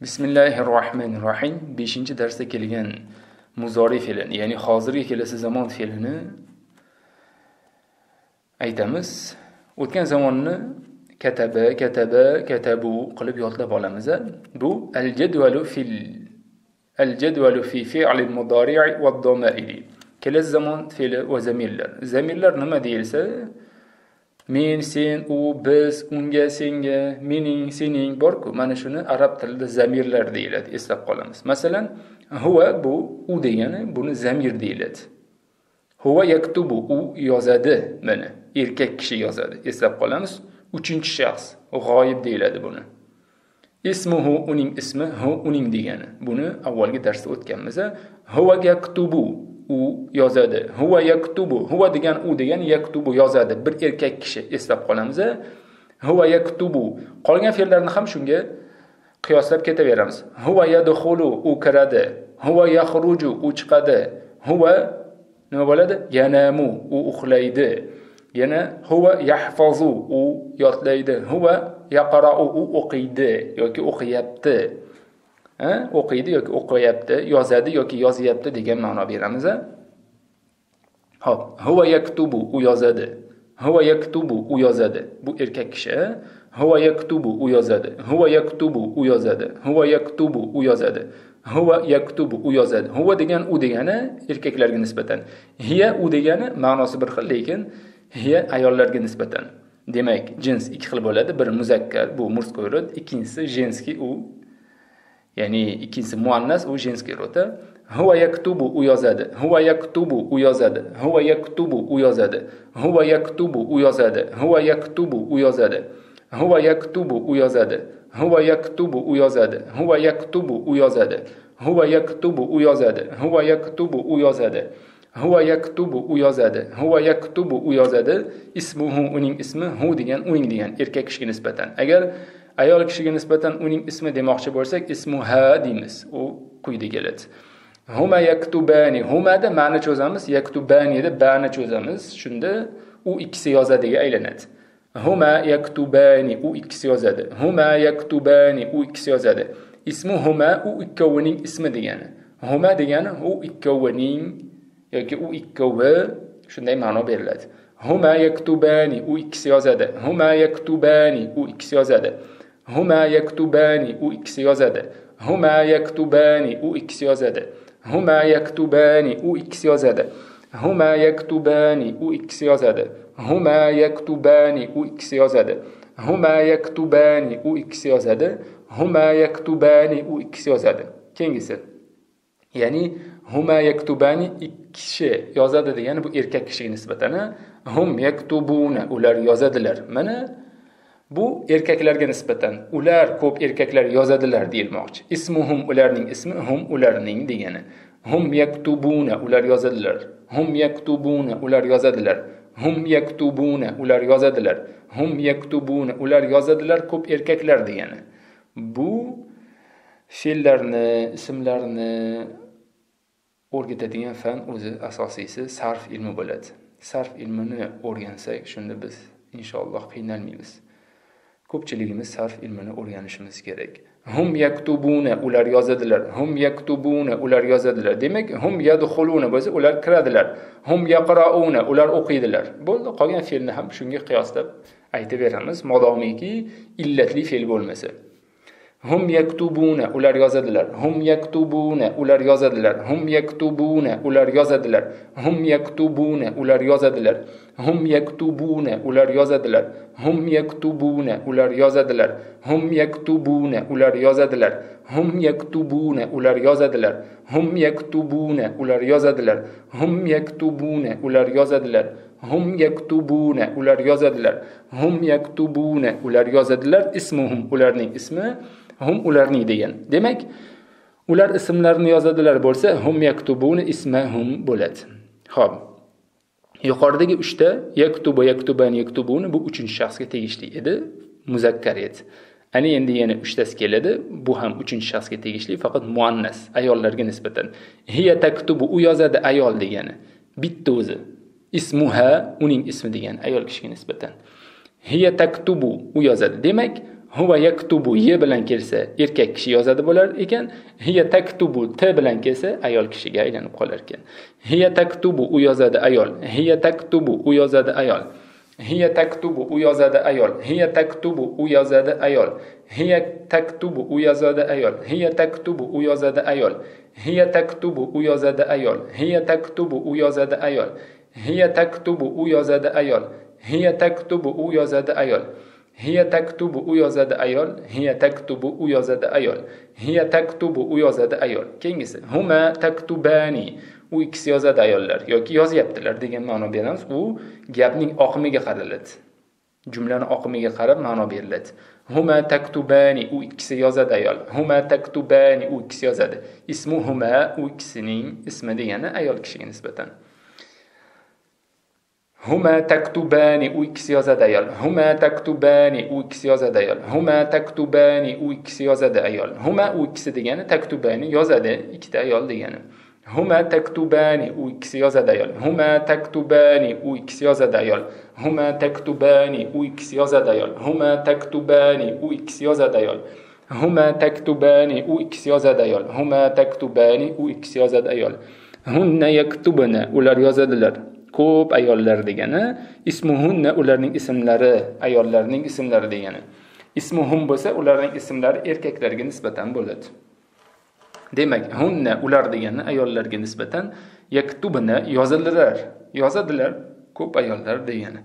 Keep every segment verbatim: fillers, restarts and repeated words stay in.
Bismillahirrohmanirrohim. beshinchi darsda kelgan muzori fe'lini, ya'ni hozirgi kelasi zamon fe'lini aytamiz. O'tgan zamonni kataba, kataba, katabu qilib yodlab olamiz. Bu al-jadvalu fil al-jadvalu fi fi'l al-mudari' va ad-dama'ir. Kelasi zamon fe'li va zamirlar. Zamirlar nima deyilsa, men, sen, u, biz, unga, senga, mening, sening bor-ku, mana shuni arab tilida zamirlar deyiladi, eslab qolamiz. Masalan, huwa bu u degani, buni zamir deyiladi. Huwa yaktubu, u yozadi, mana erkak kishi yozadi, eslab qolamiz. Uchinchi shaxs, g'oyib deyiladi buni. Ismuhu, uning ismi, hu uning degani. Buni avvalgi darsda o'tganmiz. Huwa yaktubu, u yozadi. Huwa yaktubu, huwa degan u degan, yaktubu yozadi, bir erkak kishi, eslab qolamiz. Huwa yaktubu. Qolgan fe'llarni ham shunga qiyoslab ketaveramiz. Huwa yadkhulu, u kiradi. Huwa yakhruju, u chiqadi. Huwa nima bo'ladi? Yanamu, u uxlaydi. Yana huwa yahfazu, u yodlaydi. Huwa yaqra'u, u o'qiydi yoki o'qiyapti. Ha, o'qiydi yoki o'qiyapti, yozadi yoki yozyapti degan ma'no beramiz. Xo'p, huwa yaktubu, u yozadi. Huwa yaktubu, u yozadi. Bu erkak kishi. Huwa yaktubu, u yozadi. Huwa yaktubu, u yozadi. Huwa yaktubu, u yozadi. Huwa yaktubu, u yozadi. Huwa degan u degani erkaklarga nisbatan. Hiya u degani ma'nosi bir xil, lekin hiya ayollarga nisbatan. Demak, jins ikki xil bo'ladi. Bir muzakkar, bu murskoy rod, ikkinchisi jenskiy, u ya'ni ikkinchisi muannas, u jenskiy rod. Huwa yaktubu, u yozadi. Huwa yaktubu, u yozadi. Huwa yaktubu, u yozadi. Huwa yaktubu, u yozadi. Huwa yaktubu, u yozadi. Huwa yaktubu, u yozadi. Huwa yaktubu, u yozadi. Huwa yaktubu, u yozadi. Huwa yaktubu, u yozadi. Huwa yaktubu, u yozadi. Huwa yaktubu, u yozadi. Huwa yaktubu, u yozadi. Ismuhu, uning ismi, hu degan uning degan erkak kishiga nisbatan. Agar ayol kishiga nisbatan uning ismi demoqchi bo'lsak, ismuha deymiz. U quyida keladi. Huma yaktubani, humada ma'ni cho'zamiz, yaktubani da ba'ni cho'zamiz. Shunda u ikkisi yozadiga aylanadi. Huma yaktubani, u ikkisi yozadi. Huma yaktubani, u ikkisi yozadi. Ismuhuma, u ikkovining ismi degani. Huma degani u ikkovining yoki u ikkovi, shunday ma'no beriladi. Huma yaktubani, u ikkisi yozadi. Huma yaktubani, u ikkisi yozadi. Huma yaktubani, u ikkisi yozadi. Huma yaktubani, u ikkisi yozadi. Huma yaktubani, u ikkisi yozadi. Huma yaktubani, u ikkisi yozadi. Huma yaktubani, u ikkisi yozadi. Huma yaktubani, u ikkisi yozadi. Huma yaktubani, u ikkisi yozadi. Keyingisi. Ya'ni huma yaktubani ikki kishi yozadi degani bu erkak kishiga nisbatan. Hum yaktubuna, ular yozadilar. Mana bu erkaklarga nisbatan. Ular ko'p erkaklar yozadilar deyilmoqchi. Ismuhum, ularning ismi, hum ularning degani. Hum yaktubuna, ular yozadilar. Hum yaktubuna, ular yozadilar. Hum yaktubuna, ular yozadilar. Hum yaktubuna, ular yozadilar ko'p erkaklar degani. Bu fe'llarni, ismlarni o'rgatadigan fan o'zi asosiysi sarf ilmi bo'ladi. Sarf ilmini o'rgansak, shunda biz inshaalloh qiynalmaymiz. Ko'pchiligimiz sarf ilmini o'rganishimiz kerak. Hum yaktubuna, ular yozadilar. Hum yaktubuna, ular yozadilar. Demak, hum yadkhuluna bo'lsa, ular kiradilar. Hum yaqrauna, ular o'qiydilar. Bo'ldi, qolgan fe'lni ham shunga qiyoslab aytaveramiz, modomiki illatli fe'l bo'lmasa. Hum yaktubuna, ular yozadilar. Hum yaktubuna, ular yozadilar. Hum yaktubuna, ular yozadilar. Hum yaktubuna, ular yozadilar. Hum yaktubuna, ular yozadilar. Hum yaktubuna, ular yozadilar. Hum yaktubuna, ular yozadilar. Hum yaktubuna, ular yozadilar. Hum yaktubuna, ular yozadilar. Hum yaktubuna, ular yozadilar. Hum yaktubuna, ular yozadilar. Hum yaktubuna, ular yozadilar. Ismuhum, ularning ismi, hum ularning degan. Demak, ular ismlarini yozadilar bo'lsa, hum yaktubuna ismahum bo'ladi. Xo'p. Yuqoridagi uchta yaktubu, yaktuban, yaktubuni bu uchinchi shaxsga tegishli edi, muzakkar edi. Ana endi yana uchtasi keladi, bu ham uchinchi shaxsga tegishli, faqat muannas, ayollarga nisbatan. Hiya taktubu, u yozadi ayol degani. Bitta o'zi. Ismuha, uning ismi degan ayol kishiga nisbatan. Hiya taktubu, u yozadi. Demak, Huva yaktubu ye bilan kelsa erkak kishi yozadi bo'lar ekan. Hiya taktubu t bilan kelsa ayol kishiga aylanib qolar ekan. Hiya taktubu u yozadi ayol. Hiya taktubu u yozadi ayol. Hiya taktubu u yozadi ayol. Hiya taktubu u yozadi ayol. Hiya taktubu u yozadi ayol. Hiya taktubu u yozadi ayol. Hiya taktubu u yozadi ayol. Hiya taktubu u yozadi ayol. Hiya taktubu u yozadi ayol. Hiya taktubu u yozadi ayol. Hiya taktubu u yozadi ayol. Hiya taktubu u yozadi ayol. Hiya taktubu u yozadi ayol. Keyingisi huma taktubani. U ikkisi yozadi ayollar yoki yozyaptilar degan ma'no beramiz. U gapning oqimiga qaraladi. Jumlaning oqimiga qarab ma'no beriladi. Huma taktubani u ikkisi yozadi ayol. Huma taktubani u ikkisi yozadi. Ismu huma u ikkisining ismi degani ayol kishiga nisbatan. Huma taktubani u ikkisi yozadi ayol. Huma taktubani u ikkisi yozadi ayol. Huma taktubani u ikkisi yozadi ayol. Huma u ikkisi degani taktubani yozadi ikkita ayol degani. Huma taktubani u ikkisi yozadi ayol. Huma taktubani u ikkisi yozadi ayol. Huma taktubani u ikkisi yozadi ayol. Huma taktubani u ikkisi yozadi ayol. Huma taktubani u ikkisi yozadi ayol. Huma taktubani u ikkisi yozadi ayol. Hunna yaktubuna ular yozadilar. Ko'p ayollar degani. Ismuhunna ularning ismlari, ayollarning ismlari degani. Ismuhum bo'lsa ularning ismlari erkaklarga nisbatan bo'ladi. Demak, hunna ular degani ayollarga nisbatan, yaktubuna yozadilar, yozadilar ko'p ayollar degani.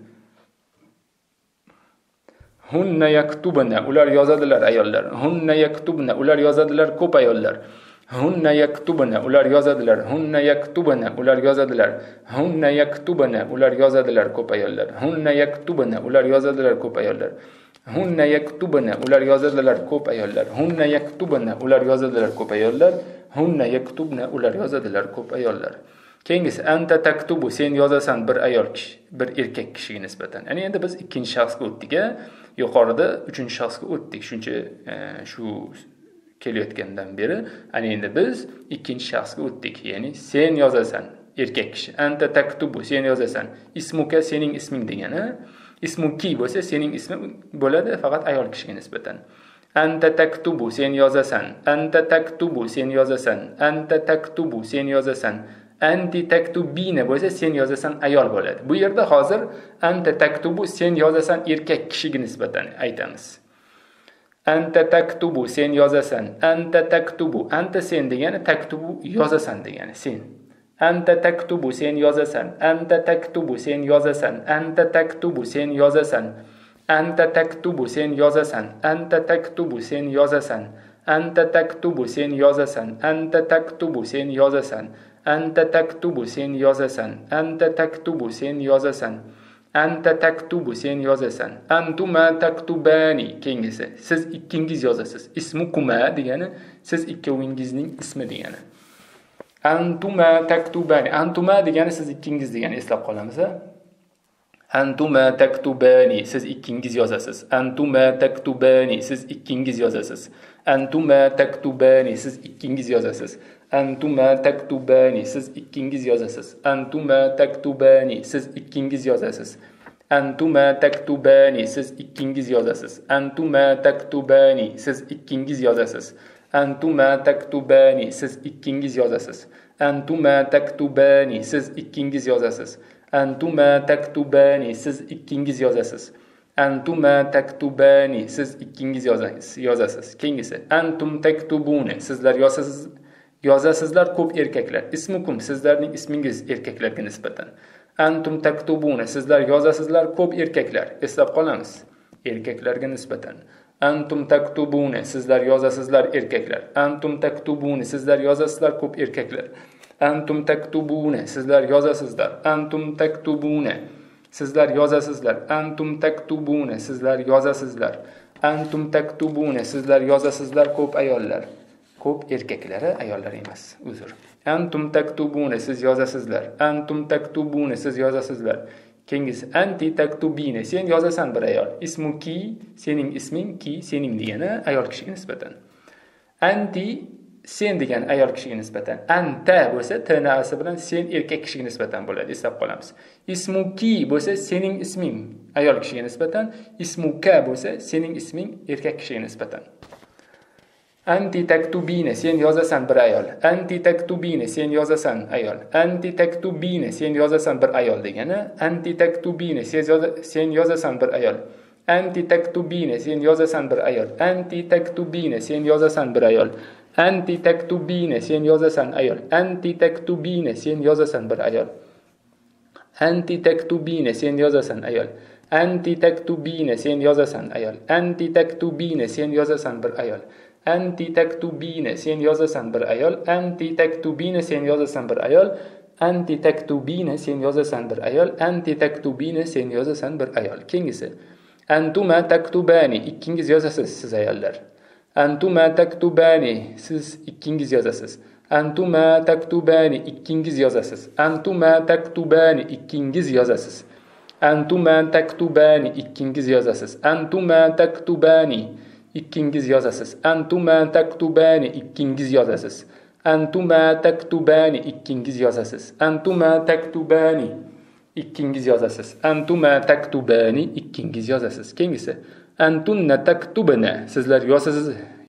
Hunna yaktubuna ular yozadilar ayollar. Hunna yaktubuna ular yozadilar ko'p ayollar. Hunna yaktubuna ular yozadilar. Hunna yaktubuna ular yozadilar. Hunna yaktubuna ular yozadilar ko'p ayollar. Hunna yaktubuna ular yozadilar ko'p ayollar. Hunna yaktubuna ular yozadilar ko'p ayollar. Hunna yaktubuna ular yozadilar ko'p ayollar. Hunna yaktubuna ular yozadilar ko'p ayollar. Keyingisi anta taktubu sen yozasan bir ayol kishi, bir erkak kishiga nisbatan. Ya'ni endi biz ikkinchi shaxsga o'tdik. Yuqorida uchinchi shaxsga o'tdik. Shuncha shu kelayotgandan beri, ana endi biz ikkinchi shaxsga o'tdik. Ya'ni sen yozasan erkak kishi. Anta taktubu sen yozasan. Ismuka sening isming degani. Ismuki bo'lsa sening isming bo'ladi faqat ayol kishiga nisbatan. Anta taktubu sen yozasan. Anta taktubu sen yozasan. Anta taktubu sen yozasan. Anti taktubina bo'lsa sen yozasan ayol bo'ladi. Bu yerda hozir anta taktubu sen yozasan erkak kishiga nisbatan aytamiz. Anta taktubu sen yozasan. Anta taktubu anta sen degani taktubu yozasan degani sen. Anta taktubu sen yozasan. Anta taktubu sen yozasan. Anta taktubu sen yozasan. Anta taktubu sen yozasan. Anta taktubu sen yozasan. Anta taktubu sen yozasan. Anta taktubu sen yozasan. Anta taktubu sen yozasan. Anta taktubu sen yozasan. Anta taktubu sen yozasan. Antuma taktubani kengisi. Siz ikkingiz yozasiz. Ismukuma degani siz ikkovingizning ismi degani. Antuma taktubani. Antuma degani siz ikkingiz degani eslab qolamiz. Antuma taktubani siz ikkingiz yozasiz. Antuma taktubani siz ikkingiz yozasiz. Antuma taktubani siz ikkingiz yozasiz. Antuma taktubani siz ikkingiz yozasiz. Antuma taktubani siz ikkingiz yozasiz. Antuma taktubani siz ikkingiz yozasiz. Antuma taktubani siz ikkingiz yozasiz. Antuma taktubani siz ikkingiz yozasiz. Antuma taktubani siz ikkingiz yozasiz. Antuma taktubani siz ikkingiz yozasiz. Antuma taktubani siz ikkingiz yozasiz. Keyingisi antum taktubuna sizlar yozasiz. Yozasizlar ko'p erkaklar. Ismukum sizlarning ismingiz erkaklarga nisbatan. Antum taktubuna sizlar yozasizlar ko'p erkaklar. Eslab qolamiz. Erkaklarga nisbatan. Antum taktubuna sizlar yozasizlar erkaklar. Antum taktubuna sizlar yozasizlar ko'p erkaklar. Antum taktubuna sizlar yozasizlar. Antum taktubuna sizlar yozasizlar. Antum taktubuna sizlar yozasizlar. Antum taktubuna sizlar yozasizlar ko'p ayollar. Ko'p erkaklari ayollar emas. Uzr. Antum taktubuna siz yozasizlar. Antum taktubuna siz yozasizlar. Keyingisi anti taktubina sen yozasan bir ayol. Ismuki sening isming ki sening degani ayol kishiga nisbatan. Anti sen degan ayol kishiga nisbatan. Anta bo'lsa t nasi bilan sen erkak kishiga nisbatan bo'ladi, eslab qolamiz. Ismuki bo'lsa sening isming ayol kishiga nisbatan, ismuka bo'lsa sening isming erkak kishiga nisbatan. Anti taktubina sen yozasan bir ayol. Anti taktubina sen yozasan ayol. Anti taktubina sen yozasan bir ayol degani anti taktubina sen yozasan bir ayol. Anti taktubina sen yozasan bir ayol. Anti taktubina sen yozasan bir ayol. Anti taktubina sen yozasan ayol. Anti taktubina sen yozasan bir ayol. Anti taktubina sen yozasan ayol. Anti taktubina sen yozasan ayol. Anti taktubina sen yozasan bir ayol. Anti taktubina sen yozasan bir ayol. Anti taktubina sen yozasan bir ayol. Anti taktubina sen yozasan bir ayol. Anti taktubina sen yozasan bir ayol. Keyingisi antuma taktubani ikkingiz yozasiz siz ayollar. Antuma taktubani siz ikkingiz yozasiz. Antuma taktubani ikkingiz yozasiz. Antuma taktubani ikkingiz yozasiz. Antuma taktubani ikkingiz yozasiz. Antuma taktubani ikkingiz yozasiz. Antuma taktubani ikkingiz yozasiz. Antuma taktubani ikkingiz yozasiz. Antuma taktubani ikkingiz yozasiz. Antuma taktubani ikkingiz yozasiz. Keyingisi antunna taktubna sizlar yozasiz